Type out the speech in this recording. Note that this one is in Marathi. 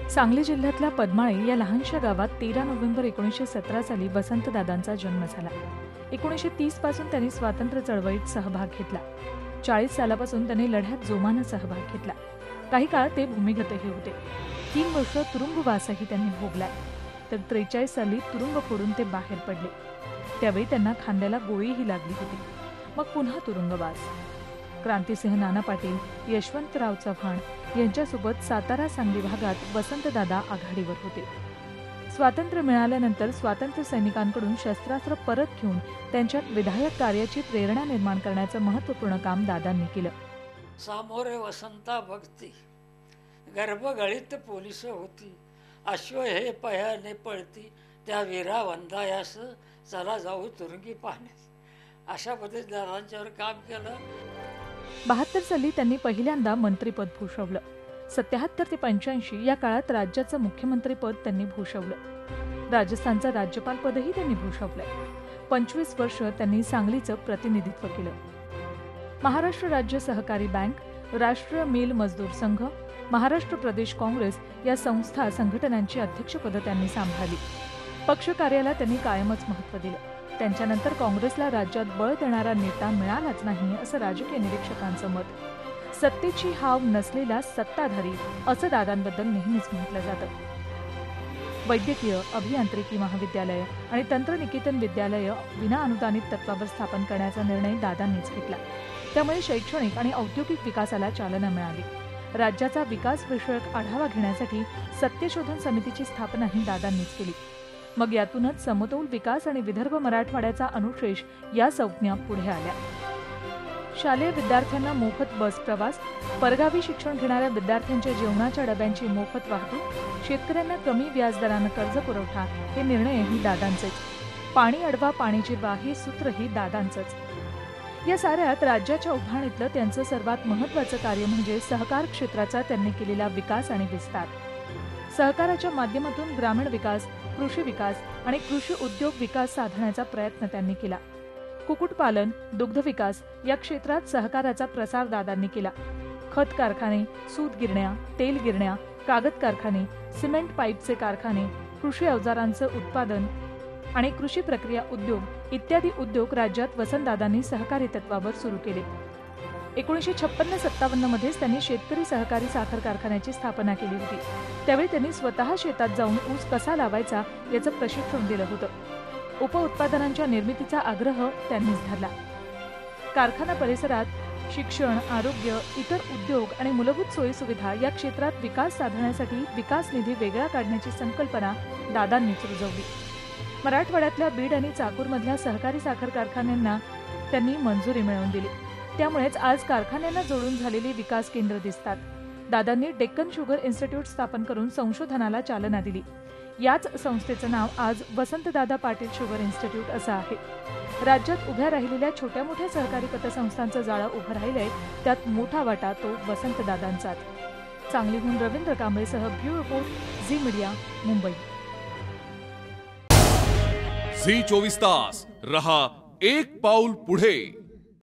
सांगली जिल्ह्यातल्या पद्माळे या लहानशा गावात 13 नोव्हेंबर 1917 साली वसंतदादांचा जन्म झाला। 1930 पासून त्यांनी स्वातंत्र्य चळवळीत सहभाग घेतला। 40 सालापासून त्यांनी लढ्यात जोमाने सहभाग घेतला। काही काळ ते भूमिगतही होते। 3 वर्ष तुरुंगवासही त्यांनी भोगलाय। तर 43 साली तुरुंग फोडून ते बाहेर पडले। त्यावेळी त्यांना खांद्याला गोळीही लागली होती। मग पुन्हा तुरुंगवास। क्रांतिसिंह नाना पाटील, यशवंतराव चव्हाण यांच्यासोबत सातारा सांगली भागात वसंतदादा आघाडीवर होते। स्वातंत्र्य मिळाल्यानंतर स्वातंत्र्य सैनिकांकडून शस्त्रास्त्र परत घेऊन त्यांच्यात विधायक कार्याची प्रेरणा निर्माण करण्याचं महत्त्वपूर्ण काम दादांनी केलं। सामोरे वसंता भक्ती, गर्भगळीत पोलिस होती, अश्व हे पयाने पळती, त्या वीरा वंदायास चला जाऊ तुरुंगी पाहण्यास। अशा पद्धतीने दादांच्यावर काम केलं। 72 साली त्यांनी पहिल्यांदा मंत्रिपद भूषवलं। 77 ते 85 या काळात राज्याचं मुख्यमंत्रीपद त्यांनी भूषवलं। राजस्थानचं राज्यपालपदही त्यांनी भूषवलं। 25 वर्ष त्यांनी सांगलीचं प्रतिनिधित्व केलं। महाराष्ट्र राज्य सहकारी बँक, राष्ट्रीय मिल मजदूर संघ, महाराष्ट्र प्रदेश काँग्रेस या संस्था संघटनांची अध्यक्षपद त्यांनी सांभाळली। पक्ष कार्याला त्यांनी कायमच महत्त्व दिलं। त्यांच्यानंतर काँग्रेसला राज्यात बळ देणारा नेता मिळालाच नाही असं राजकीय निरीक्षकांचं मत। सत्तेची हाव नसलेला सत्ताधारी असं दादांबद्दल नेहमीच म्हटलं जातं। वैद्यकीय, अभियांत्रिकी महाविद्यालय आणि तंत्रनिकेतन विद्यालय विना अनुदानित तत्वावर स्थापन करण्याचा निर्णय दादांनीच घेतला। त्यामुळे शैक्षणिक आणि औद्योगिक विकासाला चालना मिळाली। राज्याचा विकास विषयक आढावा घेण्यासाठी सत्यशोधन समितीची स्थापनाही दादांनीच केली। मग यातूनच समतोल विकास आणि विदर्भ मराठवाड्याचा अनुशेष या संज्ञा पुढे आल्या। शालेय विद्यार्थ्यांना मोफत बस प्रवास, परगावी शिक्षण घेणाऱ्या विद्यार्थ्यांच्या जेवणाच्या डब्यांची मोफत वाहतूक, शेतकऱ्यांना कमी व्याजदरानं कर्ज पुरवठा हे निर्णयही दादांचेच। पाणी अडवा पाणी जिरवा हे सूत्रही दादांचंच। या साऱ्यात राज्याच्या उभारणीतलं त्यांचं सर्वात महत्त्वाचं कार्य म्हणजे सहकार क्षेत्राचा त्यांनी केलेला विकास आणि विस्तार। सहकाराच्या माध्यमातून ग्रामीण विकास, कृषी विकास आणि कृषी उद्योग विकास साधण्याचा प्रयत्न त्यांनी केला। कुक्कुटपालन, दुग्ध विकास या क्षेत्रात सहकाराचा प्रसार दादांनी केला। खत कारखाने, सूत गिरण्या, तेल गिरण्या, कागद कारखाने, सिमेंट पाईपचे कारखाने, कृषी अवजारांचं उत्पादन आणि कृषी प्रक्रिया उद्योग इत्यादी उद्योग राज्यात वसंतदादांनी सहकारी तत्वावर सुरू केले। 1956-57 मध्येच त्यांनी शेतकरी सहकारी साखर कारखान्याची स्थापना केली होती। त्यावेळी त्यांनी स्वतः शेतात जाऊन ऊस कसा लावायचा याचं प्रशिक्षण दिलं होतं। उपउत्पादनांच्या निर्मितीचा आग्रह त्यांनीच धरला। कारखाना परिसरात शिक्षण, आरोग्य, इतर उद्योग आणि मूलभूत सोयीसुविधा या क्षेत्रात विकास साधण्यासाठी विकास निधी वेगळा काढण्याची संकल्पना दादांनीच रुजवली। मराठवाड्यातल्या बीड आणि चाकूरमधल्या सहकारी साखर कारखान्यांना त्यांनी मंजुरी मिळवून दिली। त्यामुळेच आज कारखान्यांना जोडून झालेली विकास केंद्र दिसतात। दादांनी डेक्कन शुगर इन्स्टिट्यूट स्थापन करून संशोधनाला चालना दिली। याच संस्थेचं नाव आज वसंतदादा पाटील शुगर इन्स्टिट्यूट असं आहे। राज्यात उभ्या राहिलेल्या छोट्या मोठ्या सहकारी पतसंस्थांचं जाळं उभं राहिलंय, त्यात मोठा वाटा तो वसंतदादांचाच। सांगलीहून रवींद्र कांबळेसह bureau report, Zee media, Mumbai. Zee 24 तास रहा एक पाऊल पुढे।